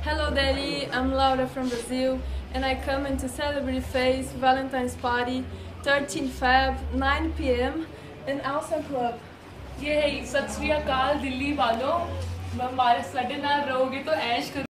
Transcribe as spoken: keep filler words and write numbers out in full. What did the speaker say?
Hello Daddy, I'm Laura from Brazil and I come in to celebrate Faye's Valentine's party thirteenth February nine p m in Alsa Club. ये सत श्री अकाल दिल्ली वालों, हमारे साडे नाल रहोगे तो ऐश करो।